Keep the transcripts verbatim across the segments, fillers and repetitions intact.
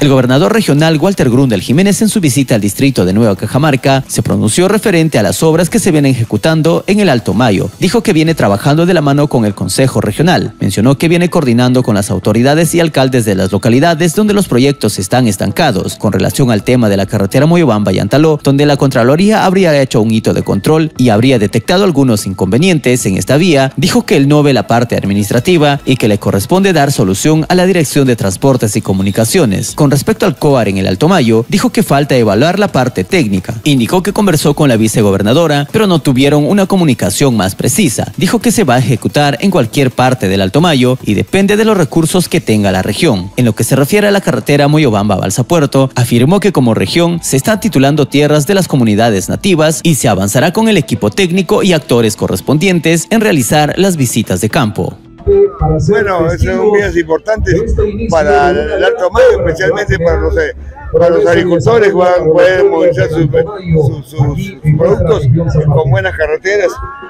El gobernador regional Walter Grundel Jiménez, en su visita al distrito de Nueva Cajamarca, se pronunció referente a las obras que se vienen ejecutando en el Alto Mayo. Dijo que viene trabajando de la mano con el Consejo Regional. Mencionó que viene coordinando con las autoridades y alcaldes de las localidades donde los proyectos están estancados. Con relación al tema de la carretera Moyobamba y Antaló, donde la Contraloría habría hecho un hito de control y habría detectado algunos inconvenientes en esta vía, dijo que él no ve la parte administrativa y que le corresponde dar solución a la Dirección de Transportes y Comunicaciones. Con respecto al COAR en el Alto Mayo, dijo que falta evaluar la parte técnica. Indicó que conversó con la vicegobernadora, pero no tuvieron una comunicación más precisa. Dijo que se va a ejecutar en cualquier parte del Alto Mayo y depende de los recursos que tenga la región. En lo que se refiere a la carretera Moyobamba-Balsa Puerto, afirmó que como región se están titulando tierras de las comunidades nativas y se avanzará con el equipo técnico y actores correspondientes en realizar las visitas de campo. Bueno, es un día importante para el Alto Mayo, especialmente para los, para los agricultores que van a poder movilizar sus, sus, sus, sus productos con buenas carreteras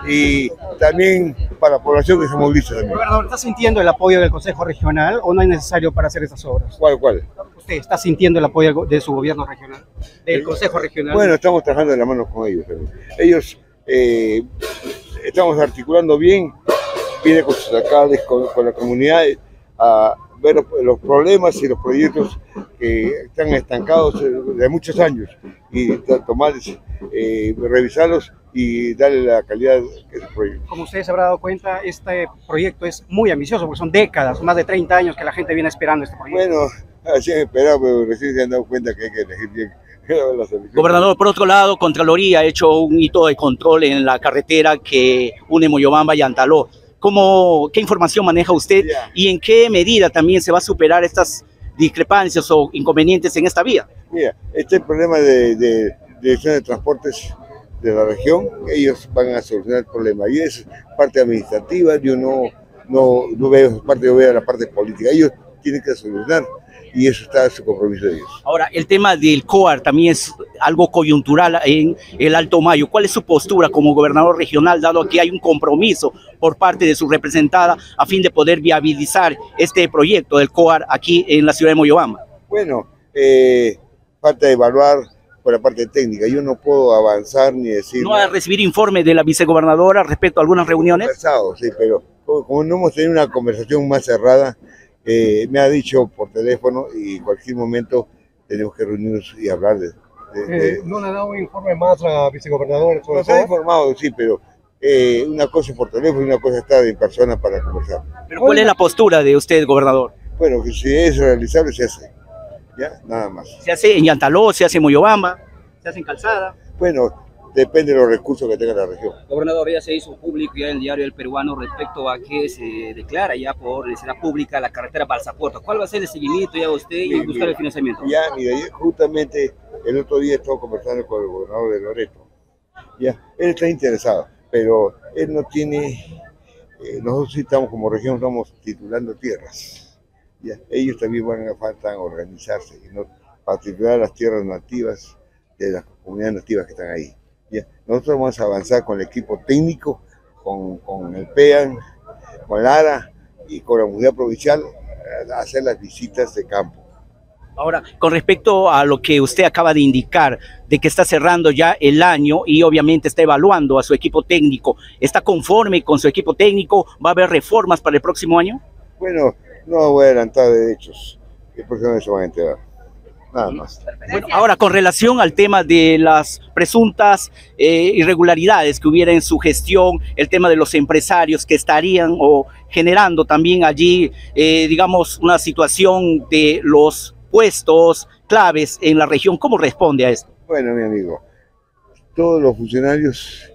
y también para la población que se moviliza también. Gobernador, ¿está sintiendo el apoyo del Consejo Regional o no es necesario para hacer estas obras? ¿Cuál, cuál? ¿Usted está sintiendo el apoyo de su gobierno regional, del Consejo Regional? Bueno, estamos trabajando de la mano con ellos también. Ellos, eh, estamos articulando bien, viene con sus alcaldes, con, con la comunidad, a ver los, los problemas y los proyectos que están estancados de muchos años y tomarles, eh, revisarlos y darle la calidad que se proyecta. Como ustedes se habrán dado cuenta, este proyecto es muy ambicioso porque son décadas, más de treinta años que la gente viene esperando este proyecto. Bueno, así han esperado, pero recién se han dado cuenta que hay que elegir bien. Gobernador, por otro lado, Contraloría ha hecho un hito de control en la carretera que une Moyobamba y Antaló. ¿Cómo, ¿Qué información maneja usted yeah. y en qué medida también se va a superar estas discrepancias o inconvenientes en esta vía? Mira, este es el problema de, de Dirección de Transportes de la región. Ellos van a solucionar el problema y es parte administrativa. Yo no, no, no veo parte, yo veo la parte política. Ellos tienen que solucionar y eso está en su compromiso de ellos. Ahora, el tema del COAR también es algo coyuntural en el Alto Mayo. ¿Cuál es su postura como gobernador regional, dado que hay un compromiso por parte de su representada a fin de poder viabilizar este proyecto del COAR aquí en la ciudad de Moyobamba? Bueno, eh, falta evaluar por la parte técnica. Yo no puedo avanzar ni decir... ¿No va a recibir informe de la vicegobernadora respecto a algunas reuniones? Conversado, sí, pero como, como no hemos tenido una conversación más cerrada, Eh, me ha dicho por teléfono y en cualquier momento tenemos que reunirnos y hablar de... de, de... Eh, ¿No le ha dado un informe más a la vicegobernadora? Nos ha informado, sí, pero eh, una cosa es por teléfono y una cosa está en persona para conversar. ¿Pero cuál es la postura de usted, gobernador? Bueno, que si es realizable se hace, ya, nada más. ¿Se hace en Antaló, se hace en Moyobamba, se hace en Calzada? Bueno, depende de los recursos que tenga la región. Gobernador, ya se hizo público ya en el diario El Peruano respecto a que se declara ya por necesidad pública la carretera Balsa Puerto. ¿Cuál va a ser el seguimiento ya usted y Mira, buscar el financiamiento? Ya, mira, justamente el otro día estaba conversando con el gobernador de Loreto. Ya, él está interesado, pero él no tiene, eh, nosotros sí estamos como región, estamos titulando tierras. Ya, ellos también van a faltar organizarse, y no, para titular las tierras nativas de las comunidades nativas que están ahí. Ya. Nosotros vamos a avanzar con el equipo técnico, con, con el PEAN, con Lara y con la unidad provincial a hacer las visitas de campo. Ahora, con respecto a lo que usted acaba de indicar, de que está cerrando ya el año y obviamente está evaluando a su equipo técnico, ¿está conforme con su equipo técnico? ¿Va a haber reformas para el próximo año? Bueno, no voy a adelantar de hechos, el próximo año se van a enterar. Nada más. Bueno, ahora, con relación al tema de las presuntas eh, irregularidades que hubiera en su gestión, el tema de los empresarios que estarían o generando también allí, eh, digamos, una situación de los puestos claves en la región, ¿cómo responde a esto? Bueno, mi amigo, todos los funcionarios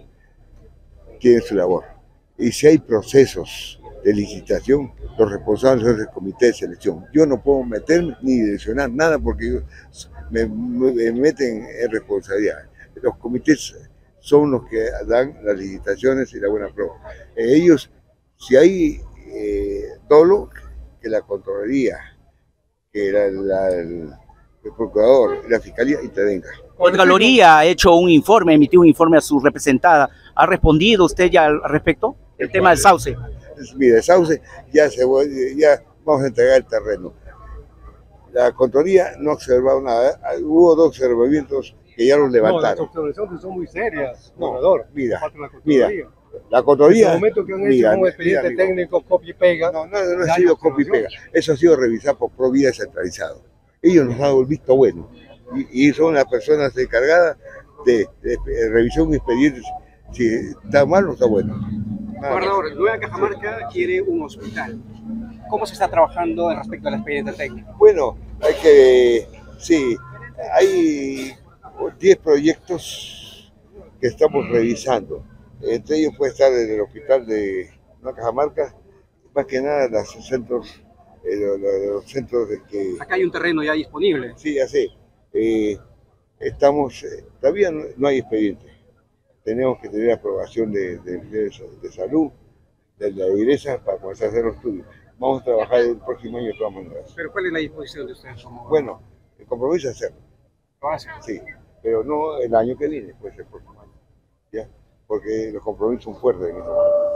tienen su labor. Y si hay procesos de licitación, los responsables son el comité de selección. Yo no puedo meterme ni direccionar nada porque ellos me, me, me meten en responsabilidad. Los comités son los que dan las licitaciones y la buena prueba. Eh, ellos, si hay eh, dolo, que la Contraloría, que la, la, el, el procurador, la fiscalía intervenga. Contraloría ha hecho un informe, emitió un informe a su representada. ¿Ha respondido usted ya al respecto? El, el tema del sauce. Mire, el sauce ya, se, ya vamos a entregar el terreno. la Contraloría no ha observado nada. Hubo dos observamientos que ya los levantaron. No, las observaciones son muy serias, No, gobernador. mira, La mira, la Contraloría... En el momento que han mira, hecho un expediente mira, técnico, copia y pega. No, no, no ha ya sido hay copia y pega. observaciones. Eso ha sido revisado por Provida centralizado. Ellos nos han dado el visto bueno. Y, y son las personas encargadas de, de, de revisar un expediente. Si está mal o está bueno. Nada más. Gobernador, Nueva Cajamarca quiere un hospital. ¿Cómo se está trabajando respecto al expediente técnico? Bueno, hay que, sí, hay diez proyectos que estamos revisando. Entre ellos puede estar en el hospital de Nueva Cajamarca, más que nada los centros, eh, los, los centros de que... Acá hay un terreno ya disponible. Sí, ya sé. Eh, estamos, eh, todavía no, no hay expediente. Tenemos que tener aprobación de, de, de, de salud, de la iglesia, para comenzar a hacer los estudios. Vamos a trabajar el próximo año de todas maneras. Pero ¿cuál es la disposición de ustedes? Como... Bueno, el compromiso es hacerlo. ¿Lo hacen? Sí, pero no el año que viene, puede ser el próximo año. ¿Ya? Porque los compromisos son fuertes en este momento.